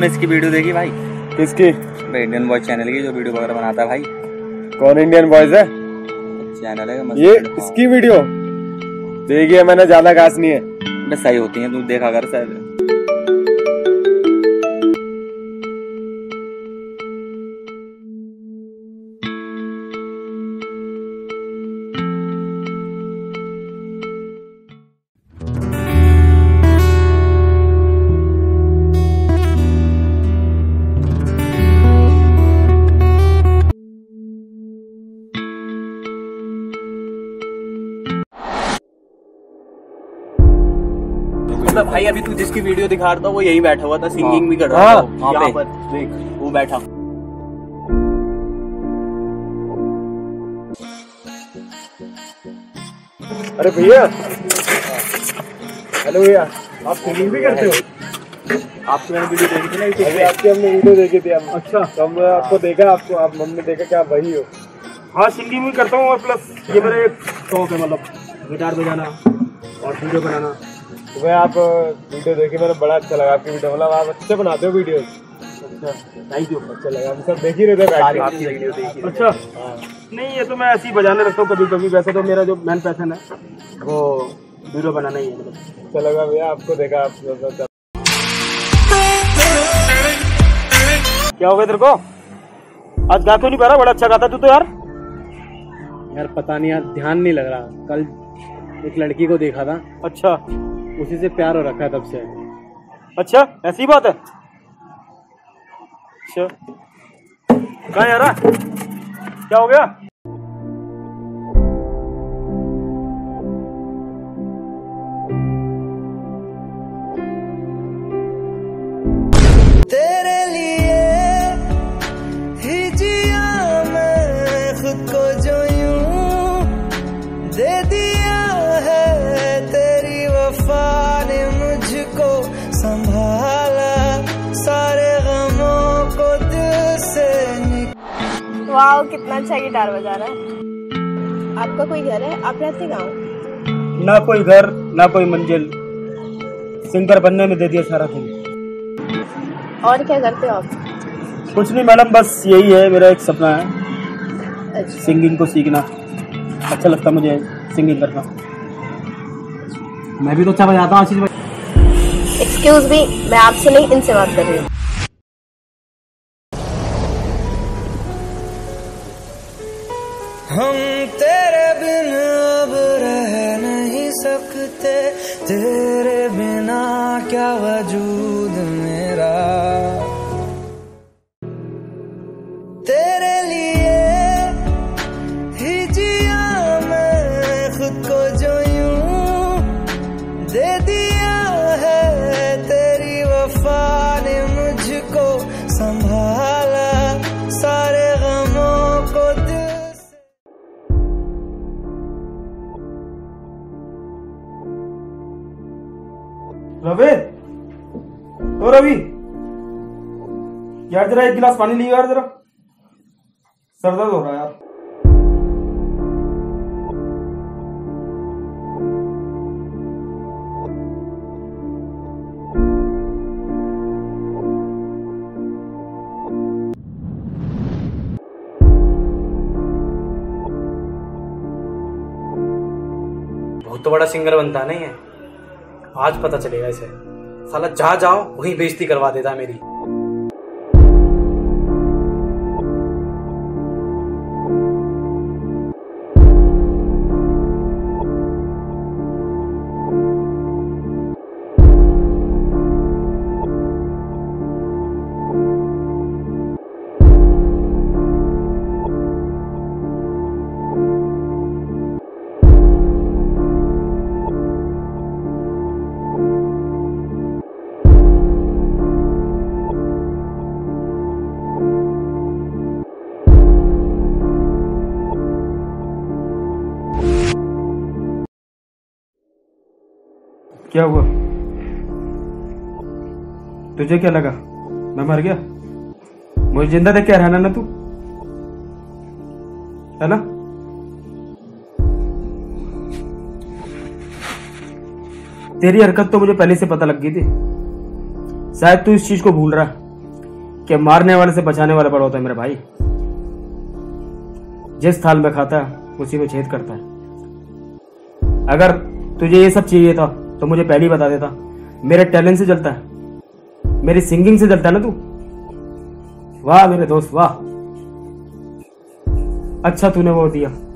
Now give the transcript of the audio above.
तुमने इसकी वीडियो देखी भाई? किसकी? इंडियन बॉयज चैनल की, जो वीडियो वगैरह बनाता है भाई। कौन इंडियन बॉयज है? चैनल है ये इसकी वीडियो देखी है मैंने, ज्यादा खास नहीं है। बस सही होती है, तू देखा कर शायद। मतलब भाई अभी तू जिसकी वीडियो दिखा रहा था वो यही बैठा हुआ था, सिंगिंग भी कर रहा था वहाँ पे। देख वो बैठा। अरे भैया, हेलो भैया, आप सिंगिंग भी करते हो? आपकी मैंने वीडियो देखी थी ना यूट्यूब पे। आपकी हमने वीडियो देखी थी हम। अच्छा, तो हमने आपको देखा, आपको आप हमने देखा कि आप वही हो। हाँ सिंगिंग भी करता हूँ और प्लस ये मेरा एक शौक है, मतलब गिटार बजाना और वीडियो बनाना। तो मैं आप वीडियो देखी, मैंने बड़ा अच्छा लगा आपकी वीडियो, मतलब आप अच्छे बनाते हो वीडियो। अच्छा थैंक यू। अच्छा लगा, हम सब देख ही रहे थे बैठ के। आपकी वीडियो देखी। अच्छा नहीं, ये तो मैं ऐसे ही बजाने लगता हूँ कभी कभी। वैसे तो मेरा जो मेन पैशन है वो वीडियो बनाना ही है। मतलब अच्छा लगा भैया आपको देखा। आप क्या हो गया तेरे को? आज गा क्यों नहीं पा रहा? बड़ा अच्छा गाता तू तो यार। यार पता नहीं यार, ध्यान नहीं लग रहा। कल एक लड़की को देखा था, अच्छा उसी से प्यार हो रखा है तब से। अच्छा ऐसी बात है। अच्छा कहाँ यार, क्या हो गया? तेरे लिए ही जिया मैं खुद को, जो यूं दे दिया है तेरी वफा ने मुझको संभाला, सारे गमों को दिल से वाह कितना अच्छा गिटार बजा रहा है। आपका कोई घर है? आप रहते गाँव? ना कोई घर ना कोई मंजिल, सिंगर बनने में दे दिया सारा दिन। और क्या करते हो आप? कुछ नहीं मैडम, बस यही है मेरा एक सपना है। अच्छा। सिंगिंग को सीखना अच्छा लगता है मुझे, सिंगिंग करना। मैं भी तो अच्छा बजाता हूँ आशीष भाई। एक्सक्यूज मी, मैं आपसे नहीं इनसे बात कर रही हूँ। हम तेरे बिन अब रह नहीं सकते, तेरे बिना क्या वजूद मेरा। तेरे लिए ही जिया मैं खुद को, जो यूं दे दिया है तेरी वफा ने मुझको संभाला, सारे गमों को दिल से। रवि, ओ रवि यार जरा एक गिलास पानी लियो यार, जरा सर दर्द हो रहा है यार। बहुत तो बड़ा सिंगर बनता नहीं है, आज पता चलेगा इसे। साला जहाँ जाओ वहीं बेइज्जती करवा देता है मेरी। क्या हुआ? तुझे क्या लगा मैं मर गया? मुझे जिंदा देख के रहना ना तू, है ना? तेरी हरकत तो मुझे पहले से पता लग गई थी। शायद तू इस चीज को भूल रहा है। कि मारने वाले से बचाने वाला बड़ा होता है मेरा भाई। जिस थाल में खाता है उसी में छेद करता है। अगर तुझे ये सब चाहिए था तो मुझे पहले ही बता देता। मेरे टैलेंट से जलता है, मेरी सिंगिंग से जलता है ना तू। वाह मेरे दोस्त वाह, अच्छा तूने वो दिया।